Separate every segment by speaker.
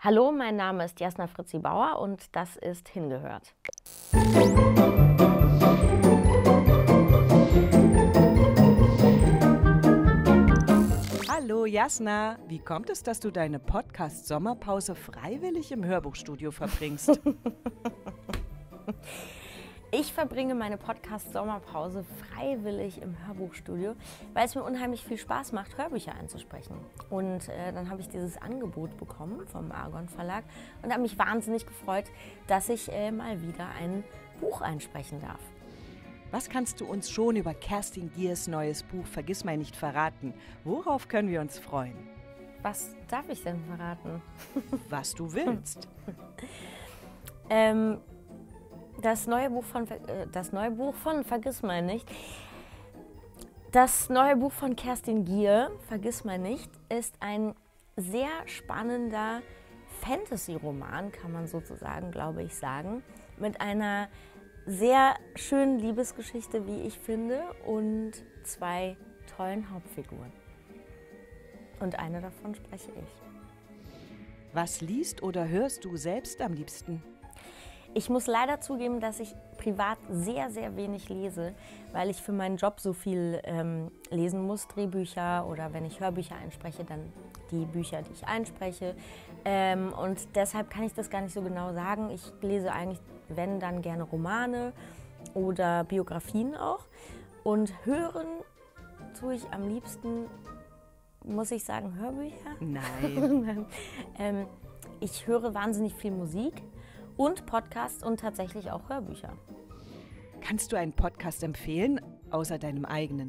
Speaker 1: Hallo, mein Name ist Jasna Fritzi Bauer und das ist Hingehört.
Speaker 2: Hallo Jasna, wie kommt es, dass du deine Podcast-Sommerpause freiwillig im Hörbuchstudio verbringst?
Speaker 1: Ich verbringe meine Podcast-Sommerpause freiwillig im Hörbuchstudio, weil es mir unheimlich viel Spaß macht, Hörbücher einzusprechen. Und dann habe ich dieses Angebot bekommen vom Argon Verlag und habe mich wahnsinnig gefreut, dass ich mal wieder ein Buch einsprechen darf.
Speaker 2: Was kannst du uns schon über Kerstin Giers neues Buch Vergissmeinnicht verraten? Worauf können wir uns freuen?
Speaker 1: Was darf ich denn verraten?
Speaker 2: Was du willst.
Speaker 1: Das neue Buch von Vergissmeinnicht. Das neue Buch von Kerstin Gier, Vergissmeinnicht, ist ein sehr spannender Fantasy-Roman, kann man sozusagen, glaube ich, sagen, mit einer sehr schönen Liebesgeschichte, wie ich finde, und zwei tollen Hauptfiguren. Und eine davon spreche ich.
Speaker 2: Was liest oder hörst du selbst am liebsten?
Speaker 1: Ich muss leider zugeben, dass ich privat sehr, sehr wenig lese, weil ich für meinen Job so viel lesen muss, Drehbücher oder wenn ich Hörbücher einspreche, dann die Bücher, die ich einspreche. Und deshalb kann ich das gar nicht so genau sagen. Ich lese eigentlich, wenn, dann gerne Romane oder Biografien auch. Und hören tue ich am liebsten, muss ich sagen, Hörbücher?
Speaker 2: Nein.
Speaker 1: Ich höre wahnsinnig viel Musik. Und Podcasts und tatsächlich auch Hörbücher.
Speaker 2: Kannst du einen Podcast empfehlen, außer deinem eigenen?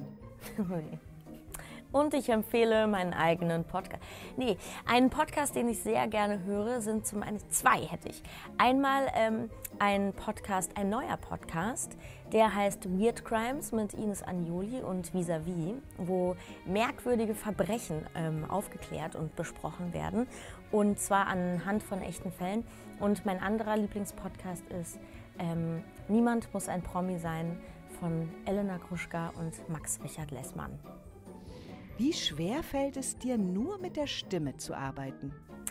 Speaker 1: Und ich empfehle meinen eigenen Podcast. Nee, einen Podcast, den ich sehr gerne höre, sind zum einen zwei hätte ich. Einmal ein neuer Podcast, der heißt Weird Crimes mit Ines Agnoli und Vis-a-vis, wo merkwürdige Verbrechen aufgeklärt und besprochen werden. Und zwar anhand von echten Fällen. Und mein anderer Lieblingspodcast ist Niemand muss ein Promi sein von Elena Gruschka und Max Richard Lessmann.
Speaker 2: Wie schwer fällt es dir, nur mit der Stimme zu arbeiten?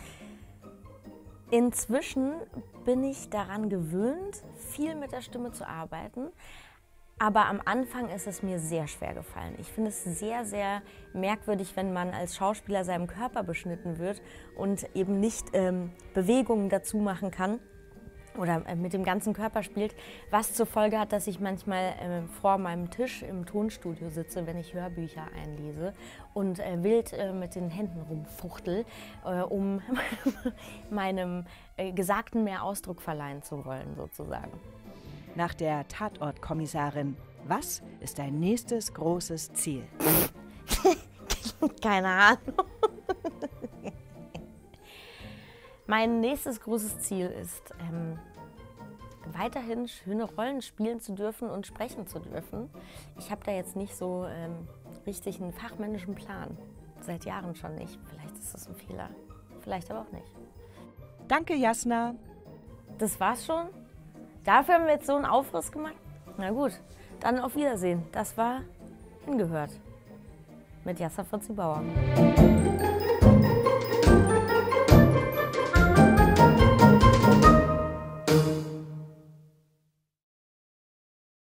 Speaker 1: Inzwischen bin ich daran gewöhnt, viel mit der Stimme zu arbeiten. Aber am Anfang ist es mir sehr schwer gefallen. Ich finde es sehr, sehr merkwürdig, wenn man als Schauspieler seinem Körper beschnitten wird und eben nicht Bewegungen dazu machen kann oder mit dem ganzen Körper spielt, was zur Folge hat, dass ich manchmal vor meinem Tisch im Tonstudio sitze, wenn ich Hörbücher einlese und wild mit den Händen rumfuchtel, um meinem Gesagten mehr Ausdruck verleihen zu wollen, sozusagen.
Speaker 2: Nach der Tatortkommissarin, was ist dein nächstes großes Ziel?
Speaker 1: Keine Ahnung. Mein nächstes großes Ziel ist, weiterhin schöne Rollen spielen zu dürfen und sprechen zu dürfen. Ich habe da jetzt nicht so richtig einen fachmännischen Plan. Seit Jahren schon nicht. Vielleicht ist das ein Fehler. Vielleicht aber auch nicht.
Speaker 2: Danke, Jasna.
Speaker 1: Das war's schon? Dafür haben wir jetzt so einen Aufriss gemacht? Na gut, dann auf Wiedersehen. Das war Hingehört mit Jasna Fritzi Bauer.